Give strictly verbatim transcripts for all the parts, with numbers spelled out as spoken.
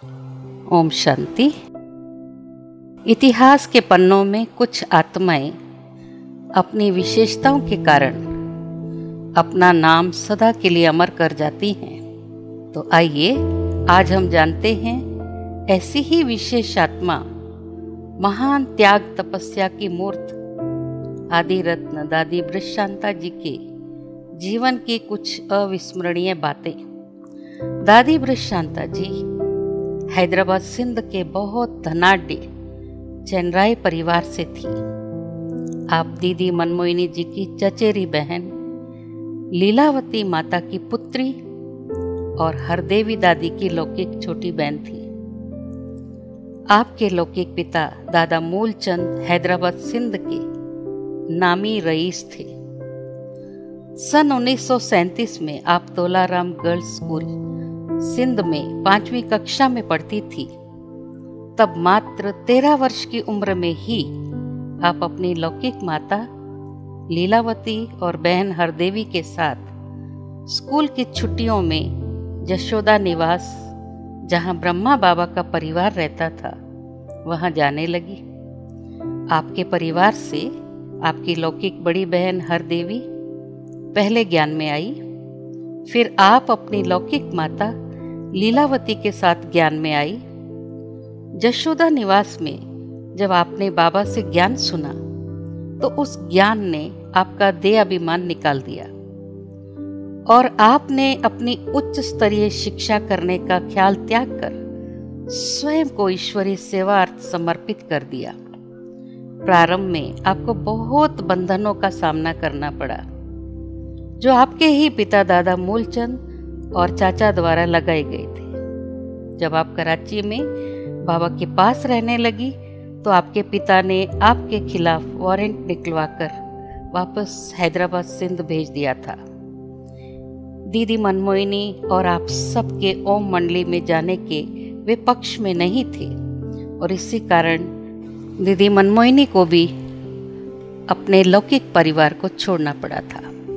ओम शांति। इतिहास के पन्नों में कुछ आत्माएं अपनी विशेषताओं के कारण अपना नाम सदा के लिए अमर कर जाती हैं। तो आइए आज हम जानते हैं ऐसी ही विशेष आत्मा, महान त्याग तपस्या की मूर्त आदि रत्न दादी ब्रजशांता जी के जीवन की कुछ अविस्मरणीय बातें। दादी ब्रजशांता जी हैदराबाद सिंध के बहुत धनाढ्य चंद्राय परिवार से थी। आप दीदी मनमोहिनी जी की चचेरी बहन, लीलावती माता की पुत्री और हरदेवी दादी की लौकिक छोटी बहन थी। आपके लौकिक पिता दादा मूलचंद हैदराबाद सिंध के नामी रईस थे। सन उन्नीस सौ सैंतीस में आप तोलाराम गर्ल्स स्कूल सिंध में पांचवी कक्षा में पढ़ती थी। तब मात्र तेरह वर्ष की उम्र में ही आप अपनी लौकिक माता लीलावती और बहन हरदेवी के साथ स्कूल की छुट्टियों में यशोदा निवास, जहां ब्रह्मा बाबा का परिवार रहता था, वहां जाने लगी। आपके परिवार से आपकी लौकिक बड़ी बहन हरदेवी पहले ज्ञान में आई, फिर आप अपनी लौकिक माता लीलावती के साथ ज्ञान में आई। यशोदा निवास में जब आपने बाबा से ज्ञान सुना तो उस ज्ञान ने आपका देह अभिमान निकाल दिया और आपने अपनी उच्च स्तरीय शिक्षा करने का ख्याल त्याग कर स्वयं को ईश्वरीय सेवार्थ समर्पित कर दिया। प्रारंभ में आपको बहुत बंधनों का सामना करना पड़ा, जो आपके ही पिता दादा मूलचंद और चाचा द्वारा लगाए गए थे। जब आप कराची में बाबा के पास रहने लगी तो आपके पिता ने आपके खिलाफ वारंट निकलवाकर वापस हैदराबाद सिंध भेज दिया था। दीदी मनमोहिनी और आप सबके ओम मंडली में जाने के वे पक्ष में नहीं थे और इसी कारण दीदी मनमोहिनी को भी अपने लौकिक परिवार को छोड़ना पड़ा था।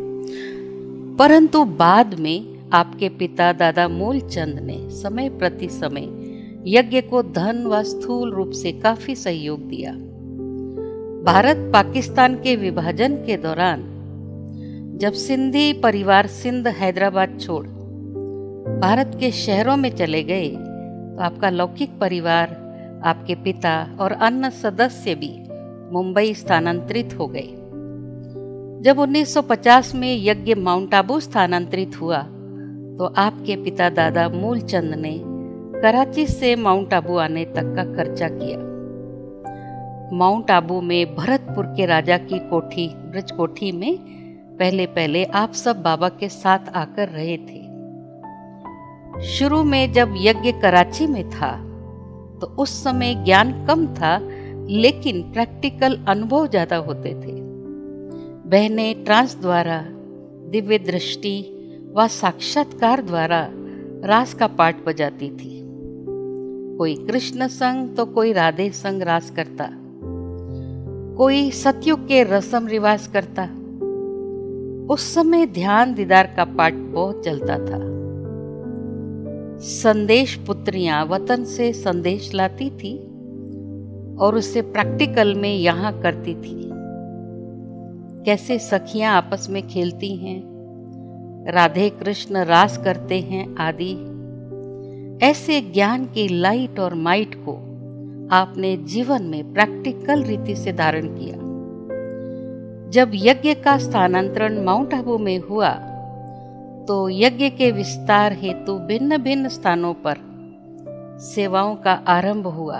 परंतु बाद में आपके पिता दादा मूलचंद ने समय प्रति समय यज्ञ को धन व स्थूल रूप से काफी सहयोग दिया। भारत पाकिस्तान के विभाजन के दौरान जब सिंधी परिवार सिंध हैदराबाद छोड़ भारत के शहरों में चले गए तो आपका लौकिक परिवार, आपके पिता और अन्य सदस्य भी मुंबई स्थानांतरित हो गए। जब उन्नीस सौ पचास में यज्ञ माउंट आबू स्थानांतरित हुआ तो आपके पिता दादा मूलचंद ने कराची से माउंट आबू आने तक का खर्चा किया। माउंट आबू में भरतपुर के राजा की कोठी ब्रज कोठी में पहले पहले आप सब बाबा के साथ आकर रहे थे। शुरू में जब यज्ञ कराची में था तो उस समय ज्ञान कम था, लेकिन प्रैक्टिकल अनुभव ज्यादा होते थे। बहनें ट्रांस द्वारा, दिव्य दृष्टि व साक्षात्कार द्वारा रास का पाठ बजाती थी। कोई कृष्ण संग तो कोई राधे संग रास करता, कोई सतयुग के रस्म रिवाज करता। उस समय ध्यान दीदार का पाठ बहुत चलता था। संदेश पुत्रियां वतन से संदेश लाती थी और उसे प्रैक्टिकल में यहाँ करती थी। कैसे सखियां आपस में खेलती हैं, राधे कृष्ण रास करते हैं आदि। ऐसे ज्ञान की लाइट और माइट को आपने जीवन में प्रैक्टिकल रीति से धारण किया। जब यज्ञ का स्थानांतरण माउंट आबू में हुआ तो यज्ञ के विस्तार हेतु भिन्न भिन्न स्थानों पर सेवाओं का आरंभ हुआ।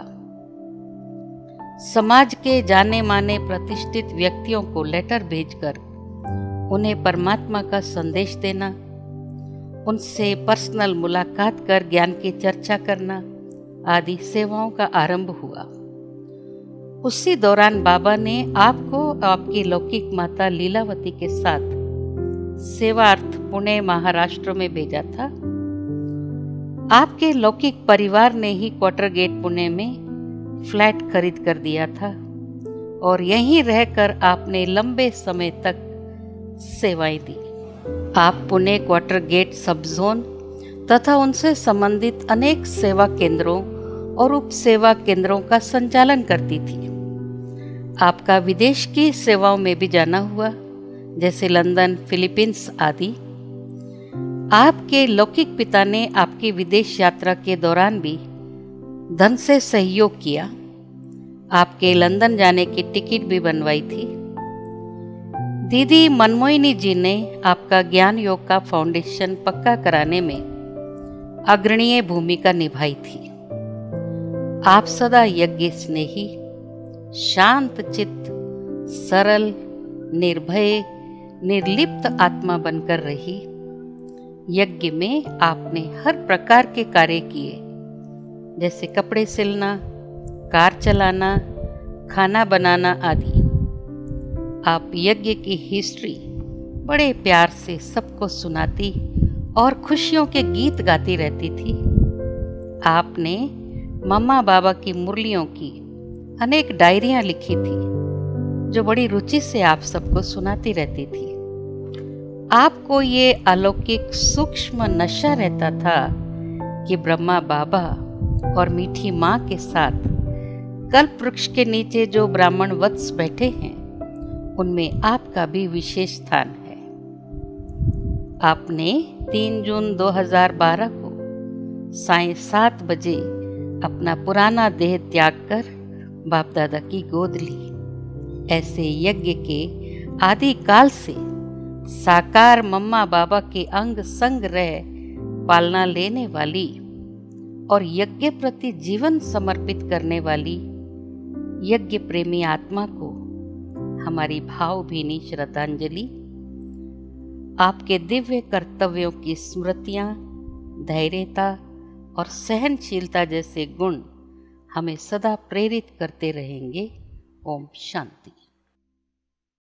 समाज के जाने माने प्रतिष्ठित व्यक्तियों को लेटर भेजकर उन्हें परमात्मा का संदेश देना, उनसे पर्सनल मुलाकात कर ज्ञान की चर्चा करना आदि सेवाओं का आरंभ हुआ। उसी दौरान बाबा ने आपको आपकी लौकिक माता लीलावती के साथ सेवार्थ पुणे महाराष्ट्र में भेजा था। आपके लौकिक परिवार ने ही क्वार्टर गेट पुणे में फ्लैट खरीद कर दिया था और यहीं रहकर आपने लंबे समय तक सेवाएं दी। आप Pune quarter gate sub zone तथा उनसे संबंधित अनेक सेवा केंद्रों और उप सेवा केंद्रों का संचालन करती थी। आपका विदेश की सेवाओं में भी जाना हुआ, जैसे लंदन, फिलीपींस आदि। आपके लौकिक पिता ने आपकी विदेश यात्रा के दौरान भी धन से सहयोग किया। आपके लंदन जाने की टिकट भी बनवाई थी। दीदी मनमोहिनी जी ने आपका ज्ञान योग का फाउंडेशन पक्का कराने में अग्रणीय भूमिका निभाई थी। आप सदा यज्ञ स्नेही, शांत चित्त, सरल, निर्भय, निर्लिप्त आत्मा बनकर रही। यज्ञ में आपने हर प्रकार के कार्य किए, जैसे कपड़े सिलना, कार चलाना, खाना बनाना आदि। आप यज्ञ की हिस्ट्री बड़े प्यार से सबको सुनाती और खुशियों के गीत गाती रहती थी। आपने मम्मा बाबा की मुरलियों की अनेक डायरियां लिखी थी, जो बड़ी रुचि से आप सबको सुनाती रहती थी। आपको ये अलौकिक सूक्ष्म नशा रहता था कि ब्रह्मा बाबा और मीठी माँ के साथ कल्प वृक्ष के नीचे जो ब्राह्मण वत्स बैठे हैं, उनमें आपका भी विशेष स्थान है। आपने तीन जून दो हज़ार बारह को साय सात बजे अपना पुराना देह त्याग कर बाप दादा की गोद ली। ऐसे यज्ञ के आदि काल से साकार मम्मा बाबा के अंग संग रह पालना लेने वाली और यज्ञ प्रति जीवन समर्पित करने वाली यज्ञ प्रेमी आत्मा को हमारी भावभीनी श्रद्धांजलि। आपके दिव्य कर्तव्यों की स्मृतियां, धैर्यता और सहनशीलता जैसे गुण हमें सदा प्रेरित करते रहेंगे। ओम शांति।